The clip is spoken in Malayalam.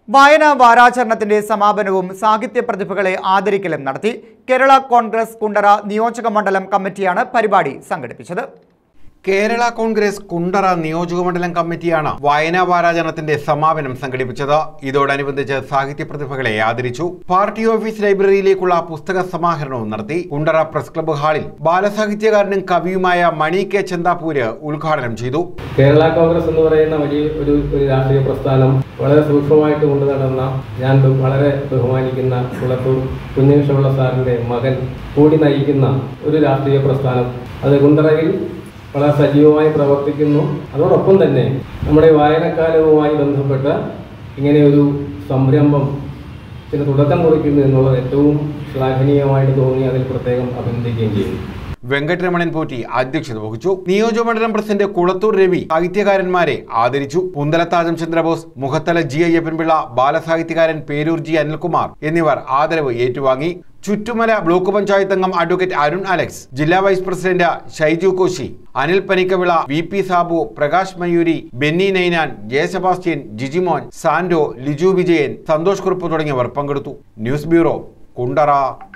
വായനാ വാരാചരണത്തിന്റെ സമാപനവും സാഹിത്യ പ്രതിഭകളെ ആദരിക്കലും നടത്തി. കേരള കോൺഗ്രസ് കുണ്ടറ നിയോജക മണ്ഡലം കമ്മിറ്റിയാണ് പരിപാടി സംഘടിപ്പിച്ചത്. കേരള കോൺഗ്രസ് കുണ്ടറ നിയോജകമണ്ഡലം കമ്മിറ്റിയാണ് വായനാ വാരാചരണത്തിന്റെ സമാപനം സംഘടിപ്പിച്ചത്. ഇതോടനുബന്ധിച്ച് സാഹിത്യ പ്രതിഭകളെ ആദരിച്ചു. പാർട്ടി ഓഫീസ് ലൈബ്രറിയിലേക്കുള്ള പുസ്തക സമാഹരണവും നടത്തി. കുണ്ടറ പ്രസ് ക്ലബ്ബ് ഹാളിൽ ബാലസാഹിത്യകാരനും കവിയുമായ മണി കെ ചന്താപൂര് ഉദ്ഘാടനം ചെയ്തു. കേരള കോൺഗ്രസ് എന്ന് പറയുന്ന വലിയ ഒരു രാഷ്ട്രീയ പ്രസ്ഥാനം വളരെ സൂക്ഷ്മമായിട്ട് കൊണ്ടു നടന്ന ഞാൻ വളരെ ബഹുമാനിക്കുന്ന കുളത്തൂർ കുഞ്ഞേഷുള്ള സാറിന്റെ മകൻ കൂടി നയിക്കുന്ന ഒരു രാഷ്ട്രീയ പ്രസ്ഥാനം അത് കുണ്ടറയിൽ വളരെ സജീവമായി പ്രവർത്തിക്കുന്നു. അതോടൊപ്പം തന്നെ നമ്മുടെ വായനക്കാലവുമായി ബന്ധപ്പെട്ട ഇങ്ങനെയൊരു സംരംഭം തുടക്കം കുറിക്കുന്നു എന്നുള്ളത് ഏറ്റവും ശ്ലാഘനീയമായിട്ട് തോന്നി. അതിൽ പ്രത്യേകം അഭിനന്ദിക്കുകയും ചെയ്യുന്നു. വെങ്കട്ടരമണൻ പോറ്റി അധ്യക്ഷത വഹിച്ചു. നിയോജകമണ്ഡലം പ്രസിഡന്റ് കുളത്തൂർ രവി സാഹിത്യകാരന്മാരെ ആദരിച്ചു. പുന്തലത്താജം ചന്ദ്രബോസ്, മുഖത്തല ജി അയ്യപ്പൻപിള്ള, ബാലസാഹിത്യകാരൻ പേരൂർ ജി അനിൽകുമാർ എന്നിവർ ആദരവ് ഏറ്റുവാങ്ങി. ചുറ്റുമല ബ്ലോക്ക് പഞ്ചായത്ത് അംഗം അഡ്വക്കേറ്റ് അരുൺ അലക്സ്, ജില്ലാ vice president Shaiju Koshy, Anil Panikkavila, V P Sabu, Prakash Mayuri, Benny Ninan, J Sebastian, Jijimon, Sando, Liju Vijayan, Santhosh Kurup തുടങ്ങിയവർ പങ്കെടുത്തു. News bureau, Kundara.